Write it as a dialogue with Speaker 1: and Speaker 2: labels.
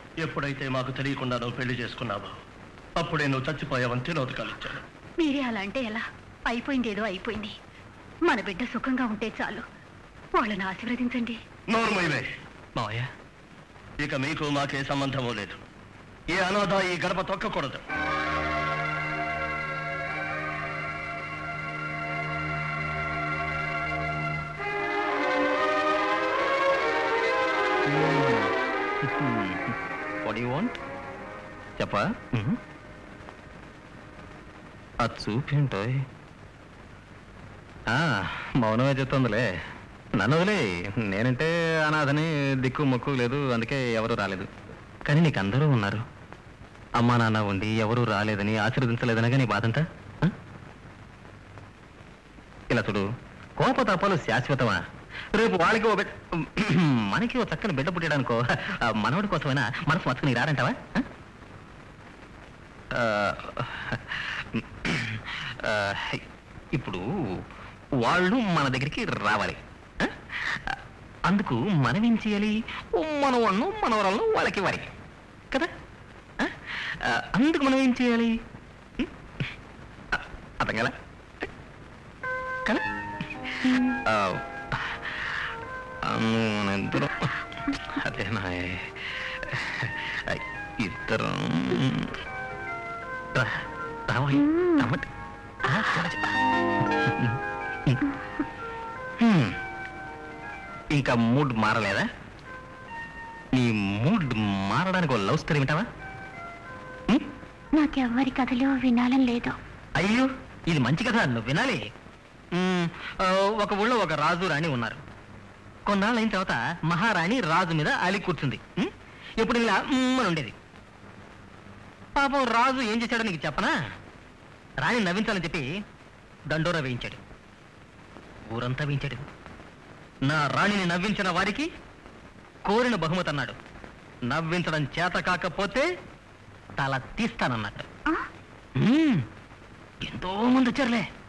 Speaker 1: ఎప్పుడైతే మాకు తెలియకుండా నువ్వు పెళ్లి చేసుకున్నావో అప్పుడే నువ్వు చచ్చిపోయావని తిరోధకాలు ఇచ్చాను.
Speaker 2: మీరే అలా అంటే ఎలా? అయిపోయింది ఏదో అయిపోయింది. మన బిడ్డ సుఖంగా ఉంటే చాలు. వాళ్ళని ఆశీర్వదించండి.
Speaker 1: నోర్మయ్యే మావయ్య, ఇక మీకు మాకే సంబంధమూ లేదు. ఏ అనాథ ఈ గడప తొక్కకూడదు.
Speaker 3: What do you want? చెప్పా. అది చూపింటో మౌనమే చెప్తుందిలే. నన్ను వదిలే. నేనంటే అనాథని, దిక్కు మొక్కు లేదు, అందుకే ఎవరు రాలేదు. కానీ నీకు అందరూ ఉన్నారు. అమ్మా నాన్న ఉండి ఎవరూ రాలేదని, ఆశీర్వదించలేదనగా నీ బాధంతా. ఇలా చూడు, కోపతాపాలు శాశ్వతమా? రేపు వాళ్ళకి మనకి ఓ చక్కని బిడ్డ పుట్టడానికో మనవడి కోసమైనా మనసు మచ్చుకుని రారంటావా? ఇప్పుడు వాళ్ళు మన దగ్గరికి రావాలి. అందుకు మనం ఏం చేయాలి? మనవాళ్ళను మనవరాలను వాళ్ళకి ఇవ్వాలి కదా. అందుకు మనం ఏం చేయాలి? అర్థం కదా కదా? ఇద్దరు అదేనా ఇద్దరు ఇంకా మూడ్ మారలేదా? నీ మూడ్ మారడానికి ఒక లవ్ స్టోరీ వింటావా?
Speaker 2: నాకెవ్వరి కథలు వినాలని లేదు.
Speaker 3: అయ్యో, ఇది మంచి కథ, నువ్వు వినాలి. ఒక ఊళ్ళో ఒక రాజు రాణి ఉన్నారు. కొన్నాళ్ళు అయిన తర్వాత మహారాణి రాజు మీద అలి కూర్చుంది. ఎప్పుడు ఇలా అని ఉండేది. పాపం రాజు ఏం చేశాడో నీకు చెప్పనా? రాణి నవ్వించాలని చెప్పి దండోరా వేయించాడు. ఊరంతా వేయించాడు. నా రాణిని నవ్వించిన వారికి కోరిన బహుమతి అన్నాడు. నవ్వించడం చేత కాకపోతే తల తీస్తానన్నట్టు. ఎంతో మంది వచ్చారులే.